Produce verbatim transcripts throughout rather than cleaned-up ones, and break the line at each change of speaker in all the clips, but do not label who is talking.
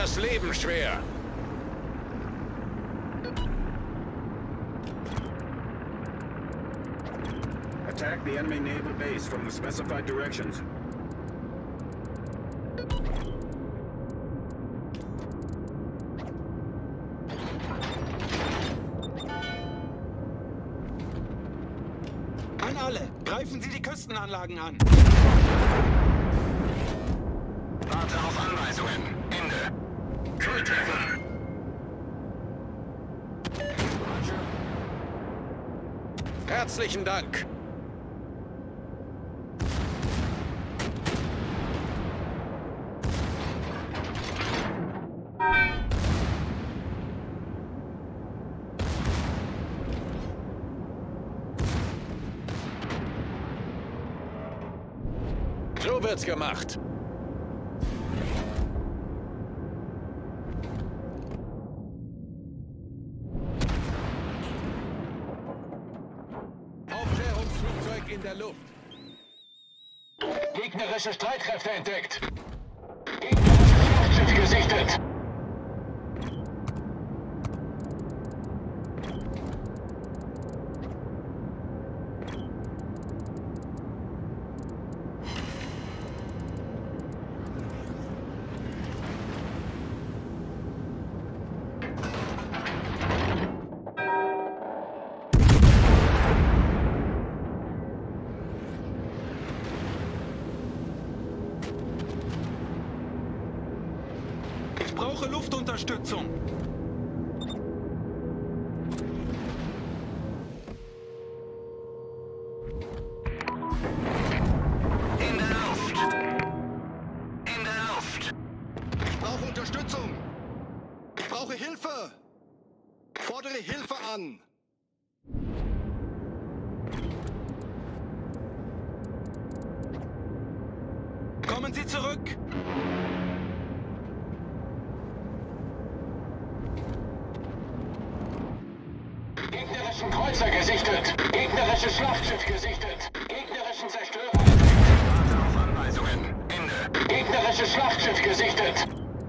das Leben schwer.
Attack the enemy naval base from the specified directions.
An alle! Greifen Sie die Küstenanlagen an!
Warte auf Anweisungen. Ende. Volltreffer. Herzlichen Dank. So wird's gemacht. Aufklärungsflugzeug in der Luft. Gegnerische Streitkräfte entdeckt. Gegnerisches Schlachtschiff gesichtet.
Ich brauche Luftunterstützung.
In der Luft. In der Luft.
Ich brauche Unterstützung. Ich brauche Hilfe. Fordere Hilfe an. Kommen Sie zurück.
Gegnerischen Kreuzer gesichtet. Gegnerisches Schlachtschiff gesichtet. Gegnerischen Zerstörer. Warte auf Anweisungen. Ende. Gegnerisches Schlachtschiff gesichtet.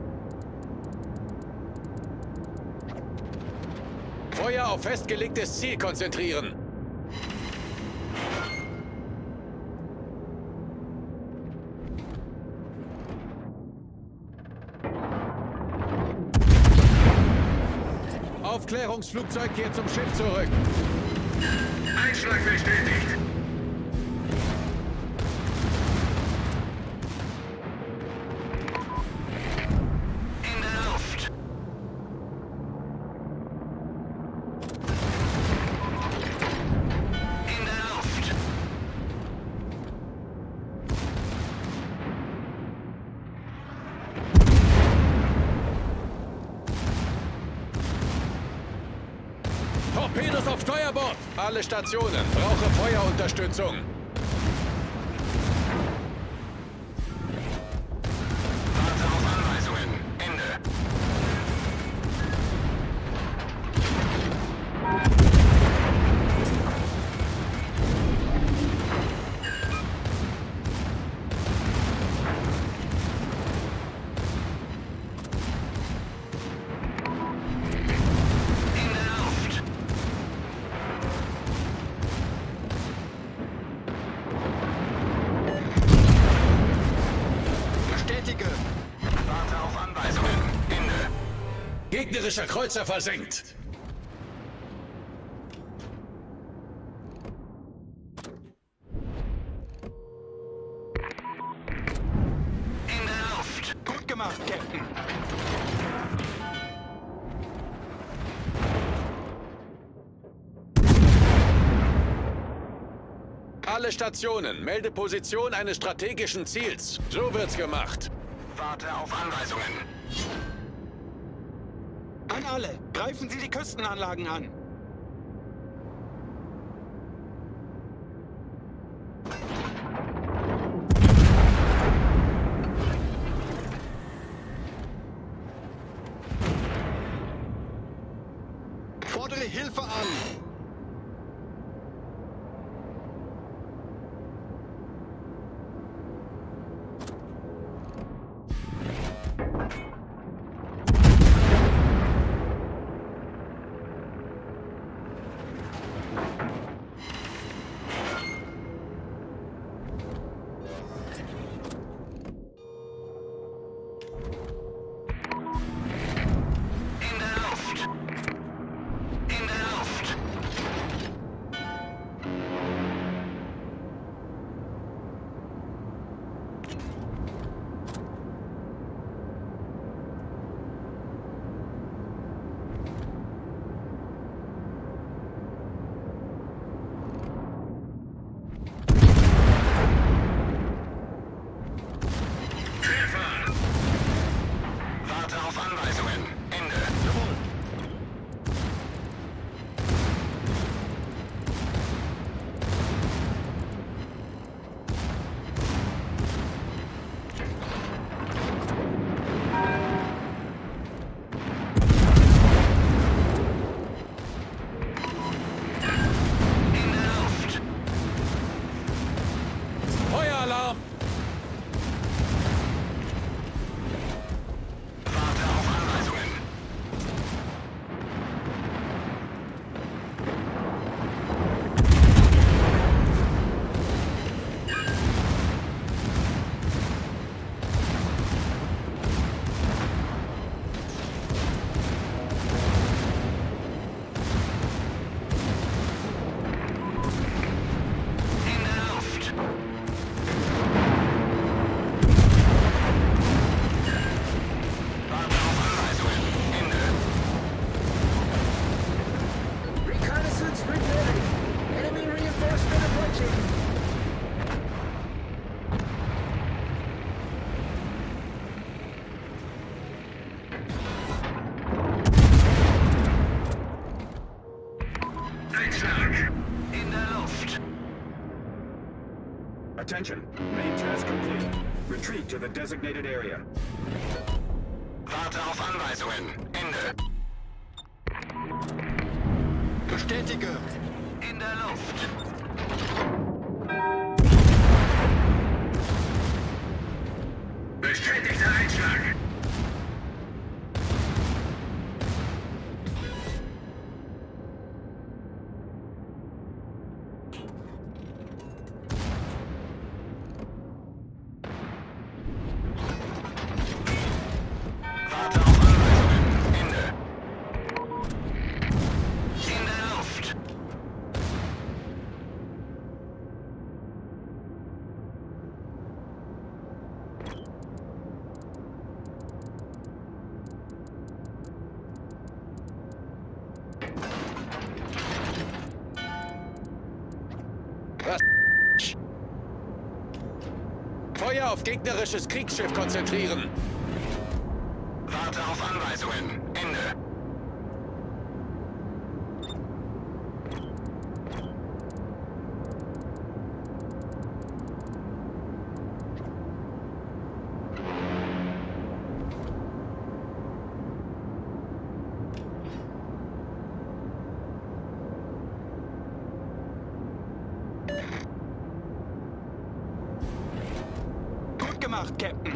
Feuer auf festgelegtes Ziel konzentrieren. Aufklärungsflugzeug kehrt zum Schiff zurück. Einschlag bestätigt. In der Luft. In der Luft. Torpedos auf Steuerbord! Alle Stationen. Brauche Feuerunterstützung. Warte auf Anweisungen. Ende. In der Luft.
Bestätige.
Warte auf Anweisungen. Ende. Gegnerischer Kreuzer versenkt. In der Luft.
Gut gemacht, Captain.
Alle Stationen. Melde Position eines strategischen Ziels. So wird's gemacht. Warte auf Anweisungen.
An alle! Greifen Sie die Küstenanlagen an! Fordere Hilfe an!
Attention. Main task complete. Retreat to the designated area.
Warte auf Anweisungen. Ende.
Bestätige.
In der Luft. Bestätigter Einschlag. Warte auf Anweisungen. Ende. In der Luft. Was? Feuer auf gegnerisches Kriegsschiff konzentrieren. Warte auf Anweisungen. Ende.
Gut gemacht, Captain.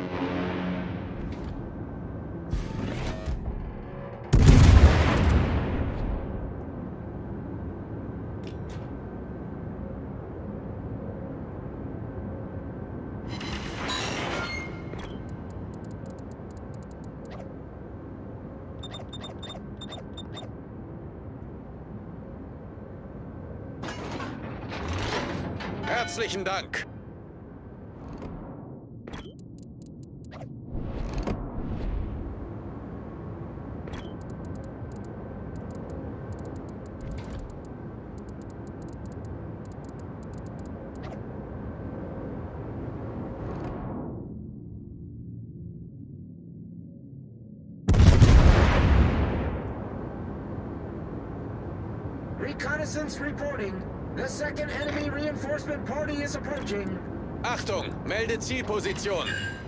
Herzlichen Dank.
Reconnaissance reporting. The second enemy reinforcement party is approaching.
Achtung, melde Zielposition.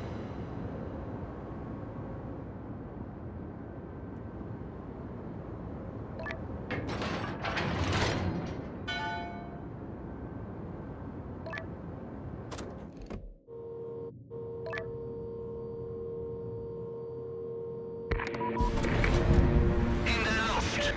In der Luft.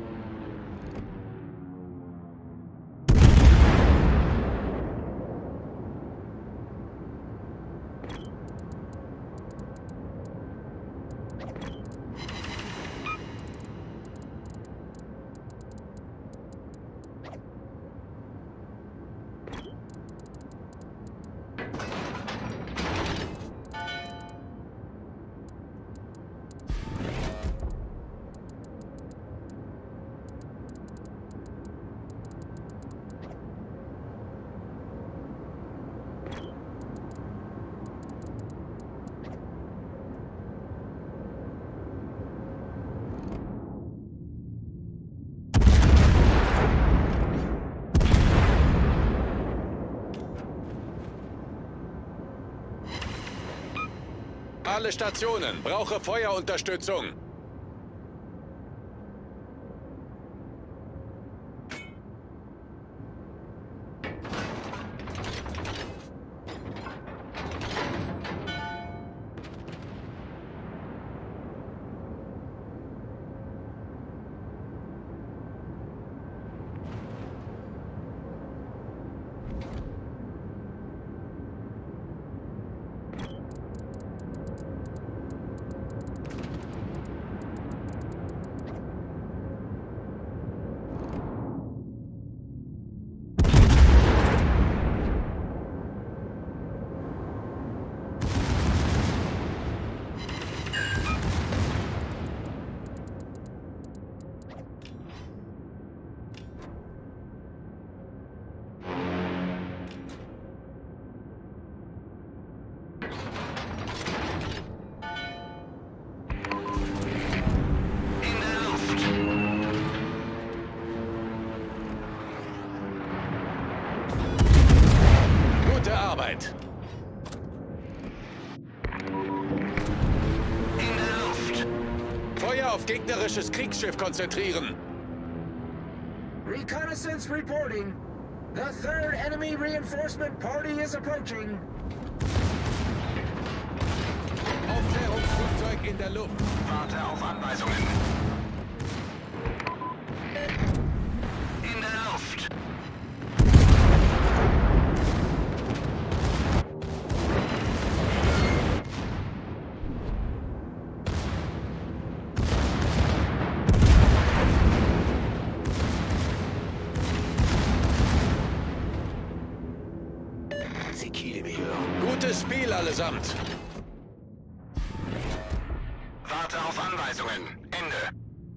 Alle Stationen, brauche Feuerunterstützung. bereit.
In der Luft.
Feuer auf gegnerisches Kriegsschiff konzentrieren.
Reconnaissance reporting. The third enemy reinforcement party is approaching.
Aufklärungsflugzeug in der Luft.
Warte auf Anweisungen. In der Luft.
Gutes Spiel allesamt.
Warte auf Anweisungen. Ende.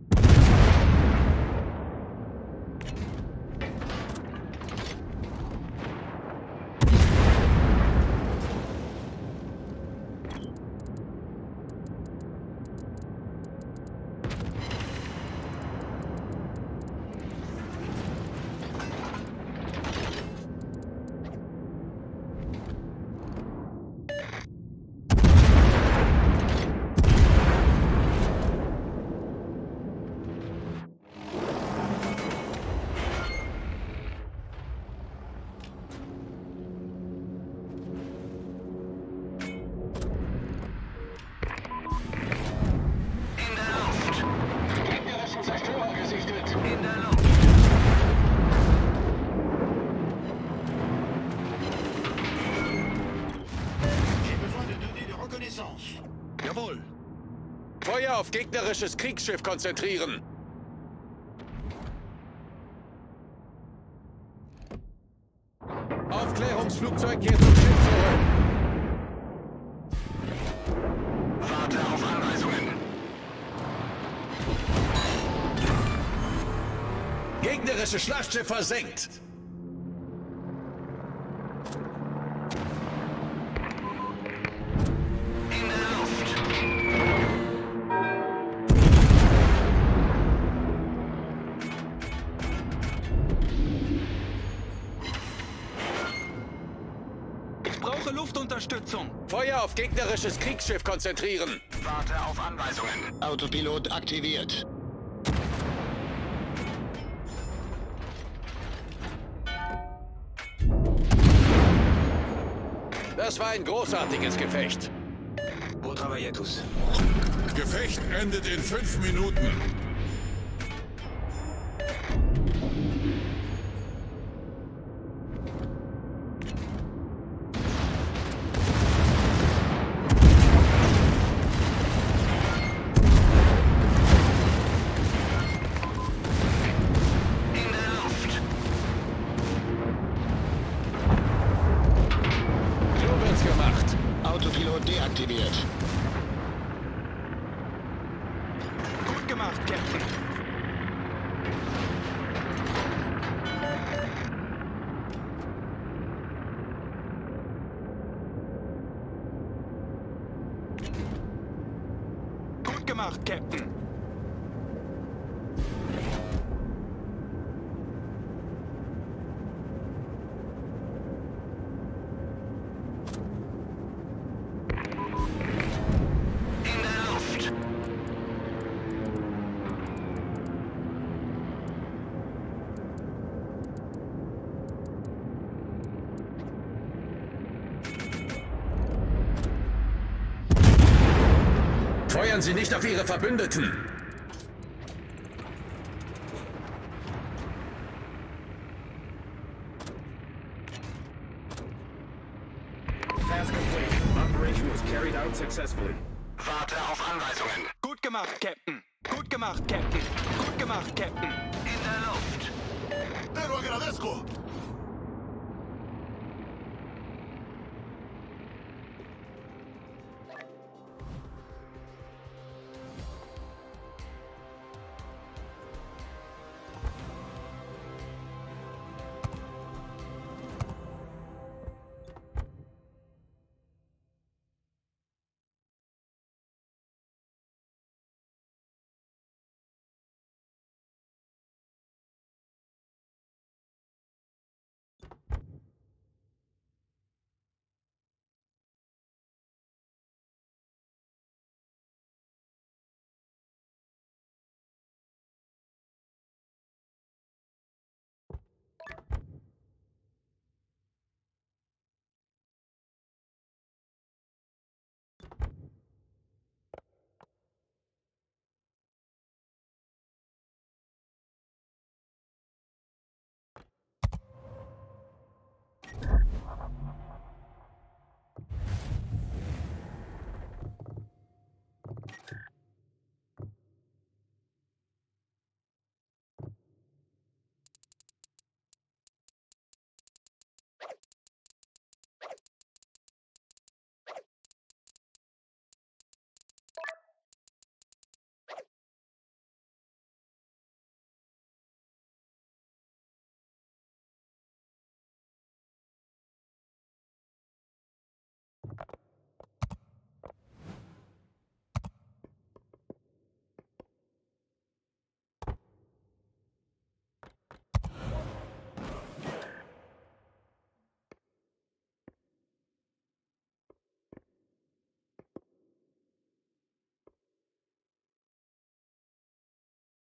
Jawohl.
Feuer auf gegnerisches Kriegsschiff konzentrieren. Aufklärungsflugzeug kehrt zum Schiff zurück.
Warte auf Anweisungen.
Gegnerisches Schlachtschiff versenkt.
In der Luft.
Ich brauche Luftunterstützung.
Feuer auf gegnerisches Kriegsschiff konzentrieren.
Warte auf Anweisungen.
Autopilot aktiviert.
Das war ein großartiges Gefecht.
Wo traballetus?
Gefecht endet in fünf Minuten.
In der Luft.
So wird's gemacht.
Autopilot deaktiviert.
Gut gemacht, Captain. Gut gemacht, Captain.
In der Luft.
Feuern Sie nicht auf Ihre Verbündeten.
Task complete. Operation was carried out successfully.
Warte auf Anweisungen.
Gut gemacht, Captain. Gut gemacht, Captain. Gut gemacht, Captain.
In der Luft.
Te lo agradezco.